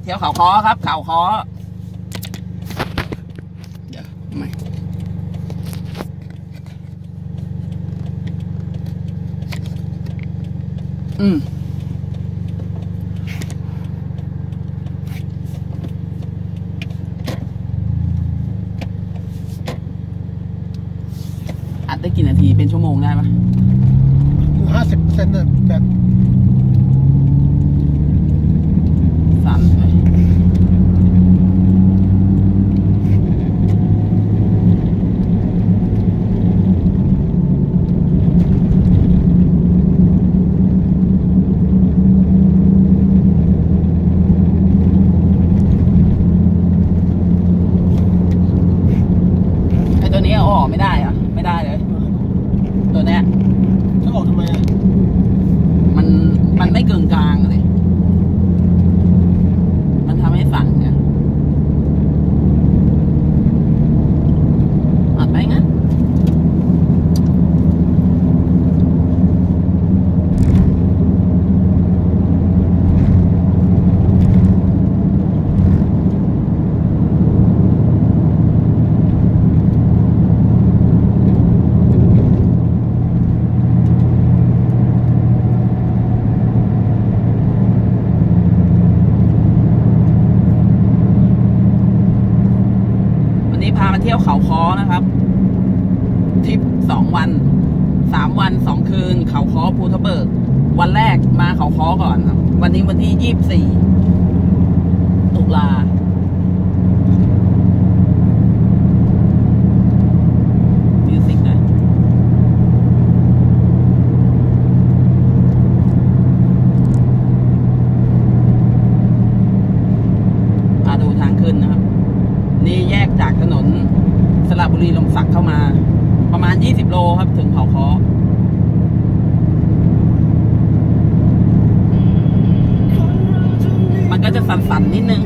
เที่ยวเขาค้อครับเขาค้อเดี๋ยวไม่อัดได้กี่นาทีเป็นชั่วโมงได้ปะ 50%เนี่ยแบบสั่นไอ้ตัวนี้เอาออกไม่ได้อะไม่ได้เลยตัวเนี้ยจะออกทำไมอ่ะมันไม่กึ่งกลางเลยมันทำให้สั่นไงอัดไปงั้นพามาเที่ยวเขาค้อนะครับทริป2 วัน3 วัน 2 คืนเขาค้อภูทับเบิกวันแรกมาเขาค้อก่อนครับวันนี้วันที่24 ตุลามิวสิกนะมาดูทางขึ้นนะครับนี่แยกจากถนนสระบุรีลมศักดิ์เข้ามาประมาณ20 โลครับถึงเขาค้อมันก็จะสั่นๆนิดนึง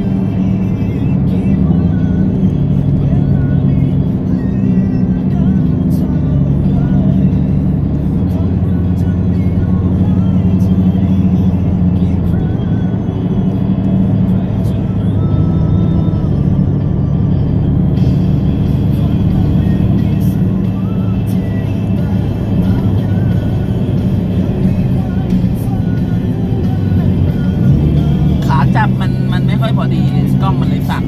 จับมันไม่ค่อยพอดีกล้องมันเลยสั่น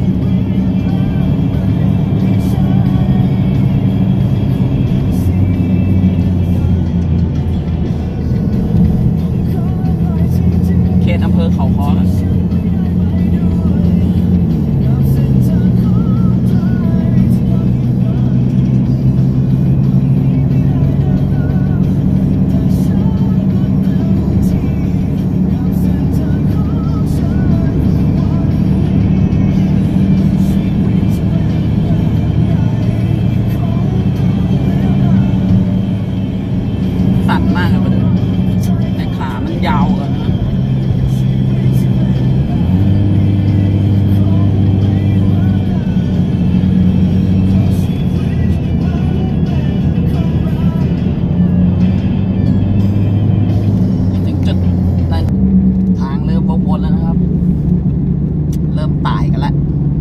เขตอำเภอเขาค้อมากครับแต่ขามันยาวกันนะถึงจุดนั้นทางเริ่มวกวนแล้วนะครับเริ่มตายกันแล้ว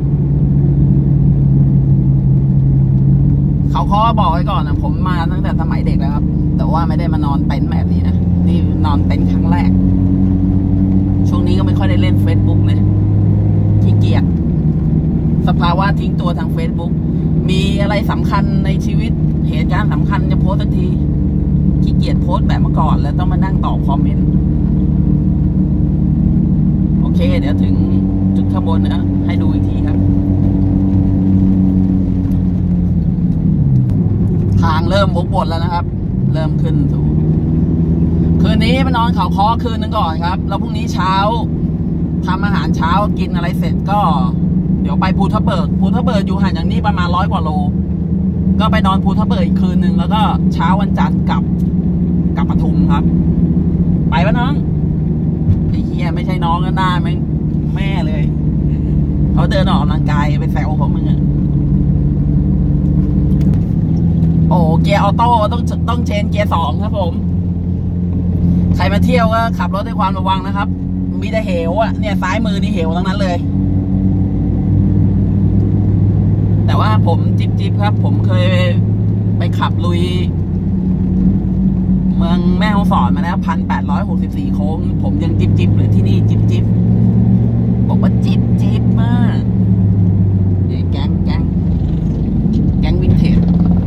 เขาค้อบอกไว้ก่อนนะผมมาตั้งแต่สมัยเด็กแล้วครับแต่ว่าไม่ได้มานอนเต็นท์แบบนี้นะนี่นอนเต็นท์ครั้งแรกช่วงนี้ก็ไม่ค่อยได้เล่น Facebook เลยขี้เกียจสภาวะทิ้งตัวทาง Facebook มีอะไรสำคัญในชีวิตเหตุการณ์สำคัญจะโพสต์สักทีขี้เกียจโพสต์แบบเมื่อก่อนแล้วต้องมานั่งตอบคอมเมนต์โอเคเดี๋ยวถึงจุดข้างบนนะให้ดูอีกทีครับทางเริ่มวกวนแล้วนะครับเริ่มขึ้นสู่คืนนี้ไปนอนเขาค้อคืนนึงก่อนครับแล้วพรุ่งนี้เช้าทำอาหารเช้ากินอะไรเสร็จก็เดี๋ยวไปภูทับเบิกอยู่ห่างจากนี้ประมาณ100 กว่าโลก็ไปนอนภูทับเบิกอีกคืนนึงแล้วก็เช้าวันจันทร์กลับปทุมครับไปปะน้องไอ้เหี้ยไม่ใช่น้องก็หน้าแม่เลยเขาเดินออกกำลังกายไปแซวเขามึงอะโอ้เกียร์ออโต้ต้องเชนเกียร์2ครับผมใครมาเที่ยวก็ขับรถด้วยความระวังนะครับมีแต่เหวอะเนี่ยซ้ายมือนี่เหวทั้งนั้นเลย แต่ว่าผมจิ๊บครับผมเคยไปขับลุยเมืองแม่ฮ่องสอนมาแล้ว1,864 โค้งผมยังจิ๊บเลยที่นี่จิ๊บบอกว่าจิ๊บมากนี่แก๊งวินเทจ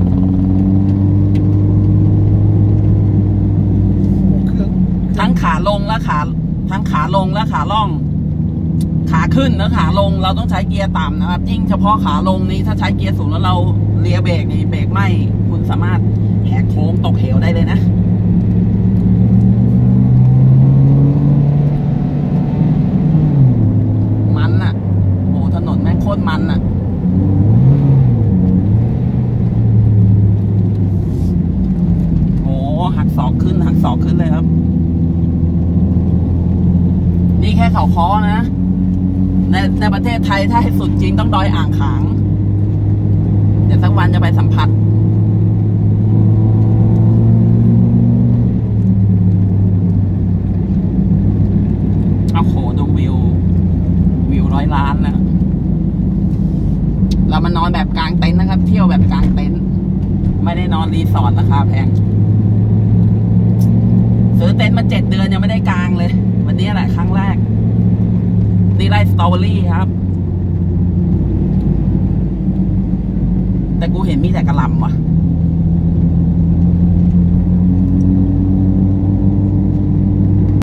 ทั้งขาลงและขาล่องขาขึ้นและขาลงเราต้องใช้เกียร์ต่ำนะครับยิ่งเฉพาะขาลงนี้ถ้าใช้เกียร์สูงแล้วเราเลียเบรกนี่เบรกไหมคุณสามารถแหกโค้งตกเหวได้เลยนะมันอ่ะโอ้ถนนแม่งโคตรมันอ่ะโอ้หักศอกขึ้นเลยครับนี่แค่เขาค้อนะในประเทศไทยถ้าให้สุดจริงต้องดอยอ่างขางเดี๋ยวสักวันจะไปสัมผัสเอาโหดูวิว100 ล้านนะเรามานอนแบบกลางเต็นท์นะครับเที่ยวแบบกลางเต็นท์ไม่ได้นอนรีสอร์ทราคาแพงซื้อเต็นท์มา7 เดือนยังไม่ได้กางเลยวันนี้แหละครั้งแรกนี่ไร่สตรอเบอรี่ครับแต่กูเห็นมีแต่กระหล่ำว่ะ